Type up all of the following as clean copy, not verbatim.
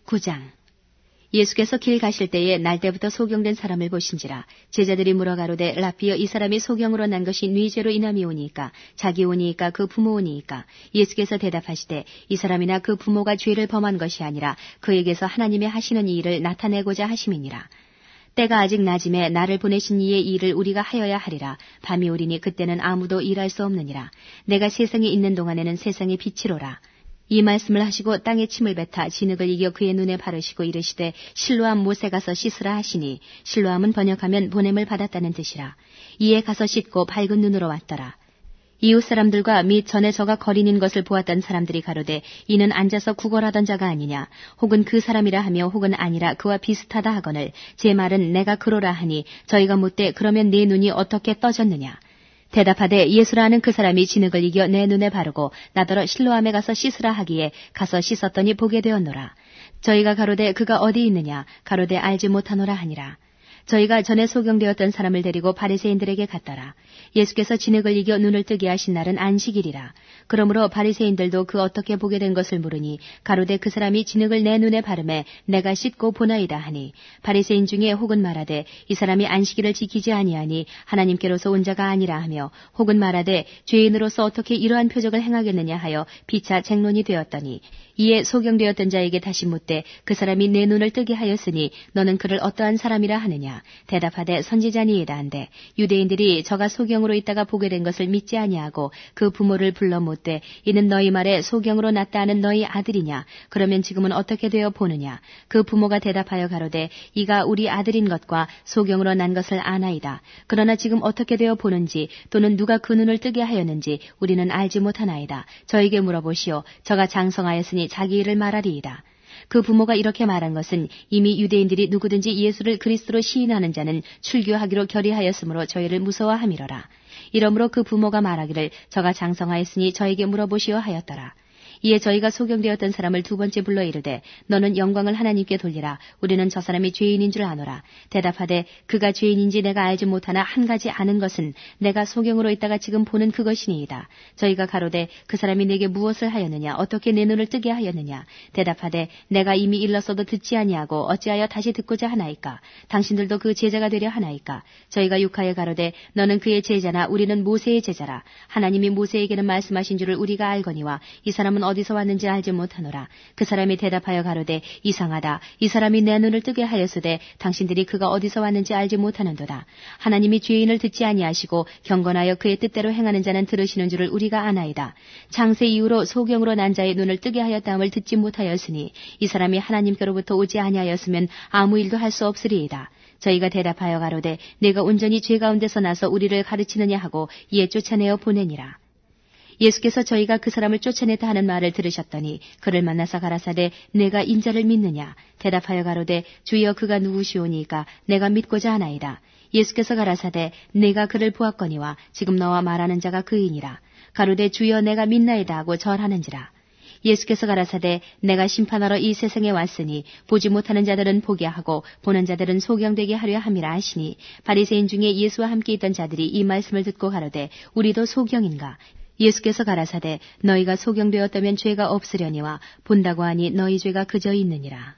9장. 예수께서 길 가실 때에 날때부터 소경된 사람을 보신지라. 제자들이 물어가로되 라피여, 이 사람이 소경으로 난 것이 네 죄로 인함이오니이까 자기 오니이까 그 부모 오니이까. 예수께서 대답하시되 이 사람이나 그 부모가 죄를 범한 것이 아니라 그에게서 하나님이 하시는 이 일을 나타내고자 하심이니라. 때가 아직 낮음에 나를 보내신 이의 일을 우리가 하여야 하리라. 밤이 오리니 그때는 아무도 일할 수 없느니라. 내가 세상에 있는 동안에는 세상의 빛이로라. 이 말씀을 하시고 땅에 침을 뱉어 진흙을 이겨 그의 눈에 바르시고 이르시되 실로암 못에 가서 씻으라 하시니, 실로암은 번역하면 보냄을 받았다는 뜻이라. 이에 가서 씻고 밝은 눈으로 왔더라. 이웃 사람들과 및 전에 저가 거린인 것을 보았던 사람들이 가로되 이는 앉아서 구걸하던 자가 아니냐, 혹은 그 사람이라 하며 혹은 아니라 그와 비슷하다 하거늘 제 말은 내가 그로라 하니, 저희가 묻되 그러면 네 눈이 어떻게 떠졌느냐. 대답하되 예수라는 그 사람이 진흙을 이겨 내 눈에 바르고 나더러 실로암에 가서 씻으라 하기에 가서 씻었더니 보게 되었노라. 저희가 가로되 그가 어디 있느냐, 가로되 알지 못하노라 하니라. 저희가 전에 소경되었던 사람을 데리고 바리새인들에게 갔더라. 예수께서 진흙을 이겨 눈을 뜨게 하신 날은 안식일이라. 그러므로 바리새인들도 그 어떻게 보게 된 것을 물으니 가로되 그 사람이 진흙을 내 눈에 바르매 내가 씻고 보나이다 하니, 바리새인 중에 혹은 말하되 이 사람이 안식일을 지키지 아니하니 하나님께로서 온 자가 아니라 하며, 혹은 말하되 죄인으로서 어떻게 이러한 표적을 행하겠느냐 하여 피차 쟁론이 되었더니, 이에 소경되었던 자에게 다시 묻되 그 사람이 내 눈을 뜨게 하였으니 너는 그를 어떠한 사람이라 하느냐. 대답하되 선지자니이다 한데, 유대인들이 저가 소경으로 있다가 보게 된 것을 믿지 아니하고 그 부모를 불러 묻되 이는 너희 말에 소경으로 났다 하는 너희 아들이냐, 그러면 지금은 어떻게 되어 보느냐. 그 부모가 대답하여 가로되 이가 우리 아들인 것과 소경으로 난 것을 아나이다. 그러나 지금 어떻게 되어 보는지 또는 누가 그 눈을 뜨게 하였는지 우리는 알지 못하나이다. 저에게 물어보시오. 저가 장성하였으니 자기 일을 말하리이다. 그 부모가 이렇게 말한 것은 이미 유대인들이 누구든지 예수를 그리스도로 시인하는 자는 출교하기로 결의하였으므로 저희를 무서워함이로라. 이러므로 그 부모가 말하기를 저가 장성하였으니 저에게 물어보시오 하였더라. 이에 저희가 소경되었던 사람을 두 번째 불러 이르되 너는 영광을 하나님께 돌리라. 우리는 저 사람이 죄인인 줄 아노라. 대답하되 그가 죄인인지 내가 알지 못하나 한 가지 아는 것은 내가 소경으로 있다가 지금 보는 그것이니이다. 저희가 가로되 그 사람이 내게 무엇을 하였느냐, 어떻게 내 눈을 뜨게 하였느냐. 대답하되 내가 이미 일렀어도 듣지 아니하고 어찌하여 다시 듣고자 하나이까. 당신들도 그 제자가 되려 하나이까. 저희가 육하여 가로되 너는 그의 제자나 우리는 모세의 제자라. 하나님이 모세에게는 말씀하신 줄을 우리가 알거니와 이 사람은 어디서 왔는지 알지 못하노라. 그 사람이 대답하여 가로되 이상하다. 이 사람이 내 눈을 뜨게 하였으되 당신들이 그가 어디서 왔는지 알지 못하는도다. 하나님이 죄인을 듣지 아니하시고 경건하여 그의 뜻대로 행하는 자는 들으시는 줄을 우리가 아나이다. 창세 이후로 소경으로 난 자의 눈을 뜨게 하였다함을 듣지 못하였으니 이 사람이 하나님께로부터 오지 아니하였으면 아무 일도 할 수 없으리이다. 저희가 대답하여 가로되 내가 온전히 죄 가운데서 나서 우리를 가르치느냐 하고 이에 쫓아내어 보내니라. 예수께서 저희가 그 사람을 쫓아냈다 하는 말을 들으셨더니 그를 만나서 가라사대 내가 인자를 믿느냐. 대답하여 가로되 주여 그가 누구시오니까 내가 믿고자 하나이다. 예수께서 가라사대 내가 그를 보았거니와 지금 너와 말하는 자가 그이니라. 가로되 주여 내가 믿나이다 하고 절하는지라. 예수께서 가라사대 내가 심판하러 이 세상에 왔으니 보지 못하는 자들은 보게 하고 보는 자들은 소경되게 하려 함이라 하시니, 바리새인 중에 예수와 함께 있던 자들이 이 말씀을 듣고 가로되 우리도 소경인가. 예수께서 가라사대 너희가 소경되었다면 죄가 없으려니와 본다고 하니 너희 죄가 그저 있느니라.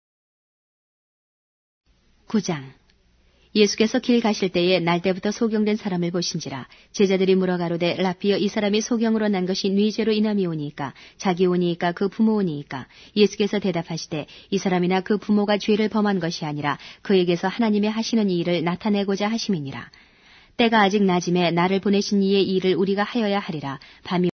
9장. 예수께서 길 가실 때에 날때부터 소경된 사람을 보신지라. 제자들이 물어가로되 라피여, 이 사람이 소경으로 난 것이 네 죄로 인함이오니이까 자기 오니이까 그 부모 오니이까. 예수께서 대답하시되 이 사람이나 그 부모가 죄를 범한 것이 아니라 그에게서 하나님의 하시는 이 일을 나타내고자 하심이니라. 때가 아직 낮음에 나를 보내신 이의 일을 우리가 하여야 하리라. 밤이